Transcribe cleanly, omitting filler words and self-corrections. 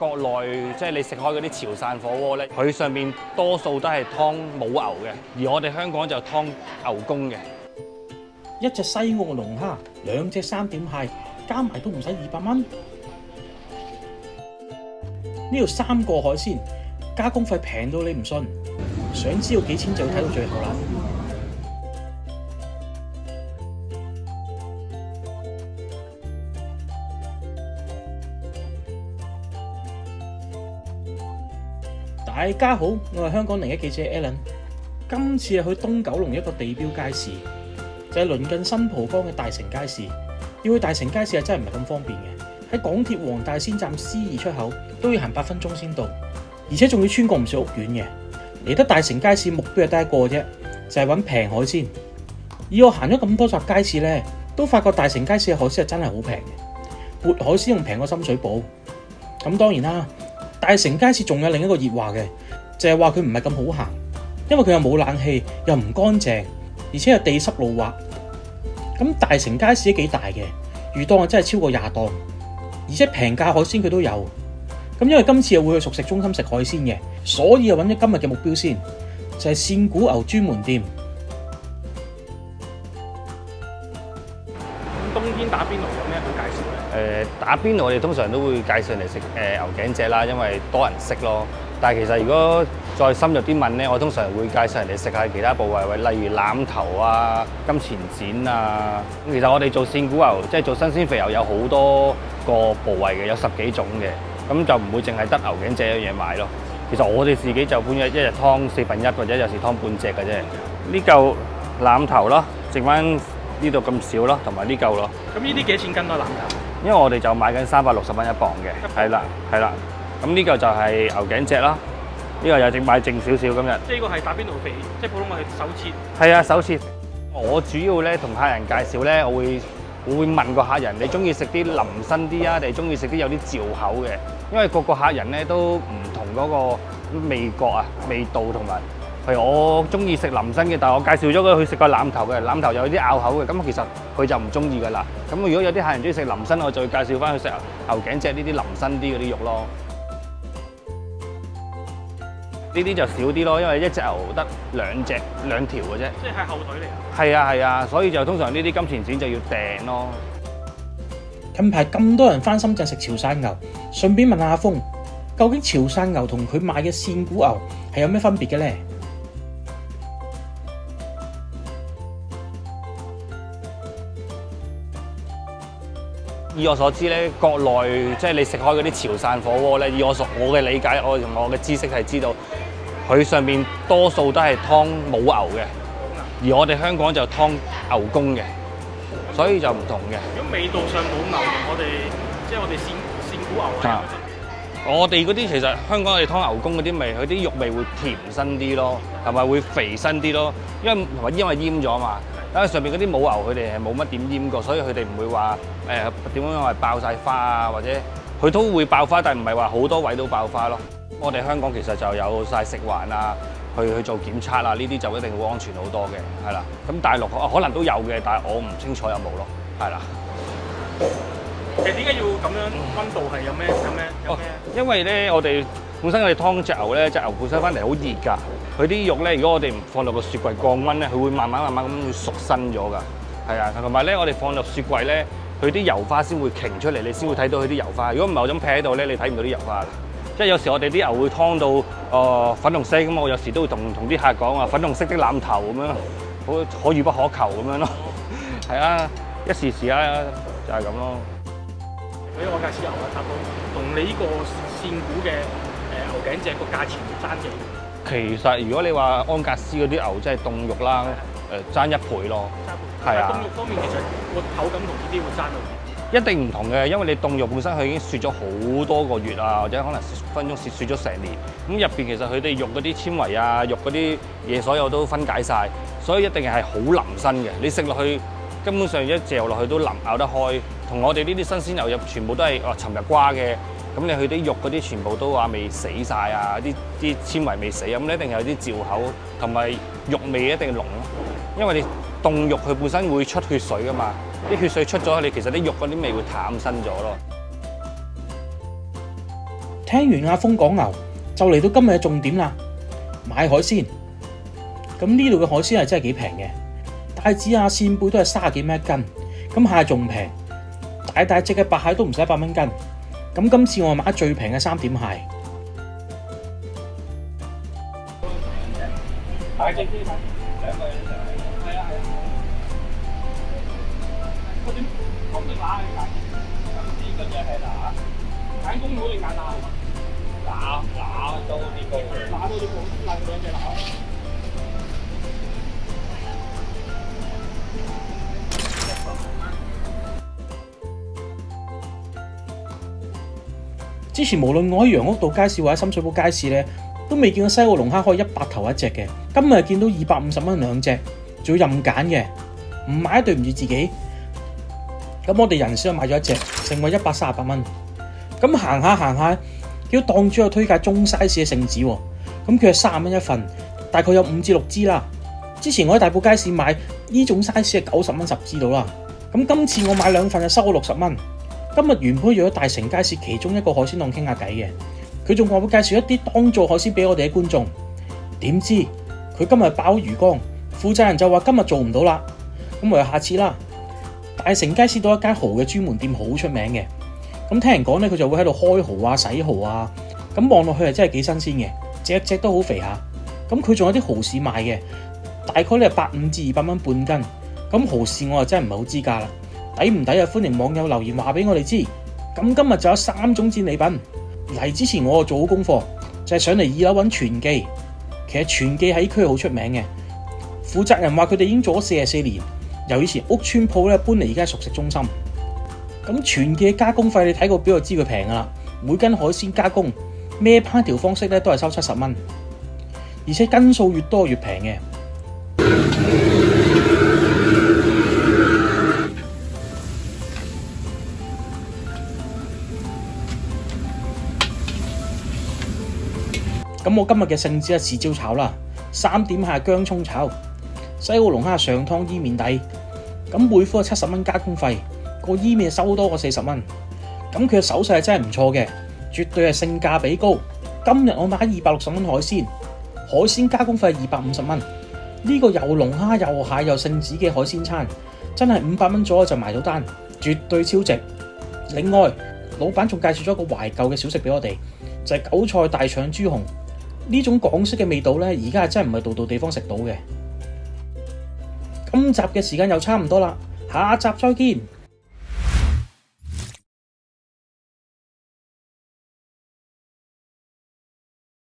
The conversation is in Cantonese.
國內即係你食開嗰啲潮汕火鍋咧，佢上面多數都係湯母牛嘅，而我哋香港就湯牛公嘅。 一隻西澳龍蝦，兩隻3點蟹，加埋都唔使200蚊。呢度3個海鮮，加工費平到你唔信。想知道幾錢就要睇到最後啦。大家好，我係香港01記者 Alan。今次係去東九龍一個地標街市，就係鄰近新蒲崗嘅大成街市。要去大成街市係真係唔係咁方便嘅，喺港鐵黃大仙站 C2 出口都要行8分鐘先到，而且仲要穿過唔少屋苑嘅。嚟得大成街市目標係得一個啫，就係揾平海鮮。以我行咗咁多集街市呢，都發覺大成街市嘅海鮮係真係好平嘅，活海鮮仲平過深水埗。咁當然啦，大成街市仲有另一個熱話嘅，就係話佢唔係咁好行，因為佢又冇冷氣，又唔乾淨，而且又地濕路滑。咁大成街市都幾大嘅，魚檔係真係超過20檔，而且平價海鮮佢都有。咁因為今次又會去熟食中心食海鮮嘅，所以又揾咗今日嘅目標先，就係扇鼓牛專門店。 冬天打邊爐有咩好介紹咧？ 打邊爐我哋通常都會介紹嚟食牛頸脊啦，因為多人識咯。但係其實如果再深入啲問咧，我通常會介紹人哋食下其他部位，例如腩頭啊、金錢展啊。其實我哋做扇鼓牛，即係做新鮮肥牛，有好多個部位嘅，有10幾種嘅。咁就唔會淨係得牛頸脊一樣嘢賣咯。其實我哋自己就半日一日湯1/4或者有時湯半隻嘅啫。呢嚿腩頭咯，剩翻呢度咁少咯，同埋呢嚿咯。 咁呢啲幾錢斤啊？腩頭？ 因為我哋就賣緊360蚊1磅嘅，係啦係啦。咁呢嚿就係牛頸脊啦，呢個又淨買剩少少今日。 即係呢個係打邊爐肥，即係普通我係手切。 係啊，手切。我主要咧同客人介紹咧，我會問個客人你中意食啲腍身啲啊，定係中意食啲有啲嚼口嘅？因為個個客人咧都唔同嗰個味覺啊、味道同埋，譬如我中意食腍身嘅，但係我介紹咗佢去食個腩頭嘅，腩頭有啲拗口嘅，咁其實佢就唔中意噶啦。咁如果有啲客人中意食腍身，我就會介紹翻去食牛頸脊呢啲腍身啲嗰啲肉咯。呢啲就少啲咯，因為一隻牛得2條嘅啫。 即係後腿嚟啊？ 係啊係啊，所以就通常呢啲金錢展就要訂咯。 近排咁多人返深圳食潮汕牛，順便問下阿峰，究竟潮汕牛同佢賣嘅扇鼓牛係有咩分別嘅咧？ 以我所知咧，國內即係你食開嗰啲潮汕火鍋咧，以我嘅理解，我同我嘅知識係知道，佢上面多數都係湯母牛嘅，而我哋香港就湯牛公嘅，所以就唔同嘅。 如果味道上冇牛同我哋即係我哋扇鼓牛係有咩分別？ 我哋嗰啲其實香港我哋湯牛公嗰啲味，佢啲肉味會甜身啲咯，同埋會肥身啲咯，因為醃咗嘛。因為上面嗰啲母牛佢哋係冇乜點醃過，所以佢哋唔會話點樣話爆晒花啊，或者佢都會爆花，但係唔係話好多位都爆花咯。我哋香港其實就有晒食環啊，去做檢測啊，呢啲就一定會安全好多嘅，係啦。咁大陸可能都有嘅，但係我唔清楚有冇咯，係啦。 其實點解要咁樣溫度係有咩？ 因為咧，我哋本身我哋湯隻牛咧，隻牛本身翻嚟好熱㗎。佢啲肉咧，如果我哋唔放落個雪櫃降溫咧，佢會慢慢咁會熟身咗㗎。係啊，同埋咧，我哋放落雪櫃咧，佢啲油花先會擎出嚟，你先會睇到佢啲油花。如果唔係我咁劈喺度咧，你睇唔到啲油花㗎。即係有時我哋啲牛會湯到粉紅色咁，我有時都會同啲客講話粉紅色的腩頭咁樣，好可遇不可求咁樣咯。係啊，一時時啊，就係咁咯。 所以我介紹牛啊，差唔多同你呢個扇鼓嘅牛頸脊個價錢爭幾？ 其實如果你話安格斯嗰啲牛，即係凍肉啦，爭1倍咯。係啊。 凍肉方面其實個口感同呢啲會爭到啲。 一定唔同嘅，因為你凍肉本身佢已經雪咗好多個月啊，或者可能分鐘雪咗成年。咁入邊其實佢哋肉嗰啲纖維啊、肉嗰啲嘢，所有都分解晒，所以一定係好腍身嘅。你食落去根本上一嚼落去都咬得開。同我哋呢啲新鮮牛肉全部都係尋日瓜嘅。咁你去啲肉嗰啲全部都話未死晒啊，啲纖維未死啊，咁你一定有啲嚼口，同埋肉味一定濃咯。因為你凍肉佢本身會出血水噶嘛，啲血水出咗，你其實啲肉嗰啲味會淡身咗咯。 聽完阿峰講牛，就嚟到今日嘅重點啦，買海鮮。咁呢度嘅海鮮係真係幾平嘅，帶子啊、扇貝都係30幾蚊一斤，咁蟹仲平，大隻嘅白蟹都唔使100蚊斤。咁今次我買得最平嘅3點蟹。 大隻啲嘛，2個人就係啊。嗰點公定乸嘅？咁呢個啫係乸，揀公好定揀乸？乸多啲公，乸多啲公，兩隻乸。 之前無論我喺楊屋道街市或者深水埗街市咧，都未見過西澳龍蝦可以100頭一隻嘅。今日見到250蚊2隻，仲要任揀嘅，唔買對唔住自己。咁我哋人手買咗1隻，成為138蚊。咁行下，見到檔主有推介中 size 嘅聖子喎，咁佢係30蚊一份，大概有5至6支啦。之前我喺大埔街市買呢種 size 係90蚊10支到啦。咁今次我買2份就收咗60蚊。今日原本約咗大成街市其中一個海鮮檔傾下偈嘅，佢仲話會介紹一啲當造海鮮俾我哋嘅觀眾。點知佢今日爆魚缸，負責人就話今日做唔到啦，咁唯有下次啦。大成街市到一間蠔嘅專門店好出名嘅，咁聽人講咧佢就會喺度開蠔啊、洗蠔啊，咁望落去係真係幾新鮮嘅，隻隻都好肥下。咁佢仲有啲蠔豉賣嘅，大概咧150至200蚊半斤。咁蠔豉我就真係唔係好知價啦。抵唔抵啊？歡迎網友留言話俾我哋知。咁今日就有3種戰利品。嚟之前我就做好功課，就係上嚟2樓揾全記。其實全記喺區好出名嘅，負責人話佢哋已經做咗44年，由以前屋村鋪咧搬嚟而家熟食中心。咁全記嘅加工費你睇個表就知佢平噶啦，每斤海鮮加工咩烹調方式咧都係收70蚊，而且斤數越多越平嘅。咁我今日嘅聖子係豉椒炒啦，3點蟹薑葱炒，西澳龍蝦上湯伊麵底，咁每款係70蚊加工費，個伊麵收多過40蚊。咁佢嘅手勢係真係唔錯嘅，絕對係性價比高。今日我買260蚊海鮮加工費係250蚊。呢個又龍蝦又蟹又聖子嘅海鮮餐，真係500蚊左右就埋到單，絕對超值。另外，老闆仲介紹咗一個懷舊嘅小食俾我哋，就係韭菜大腸豬紅。呢種港式嘅味道咧，而家係真係唔係度度地方食到嘅。今集嘅時間又差唔多啦，下集再見。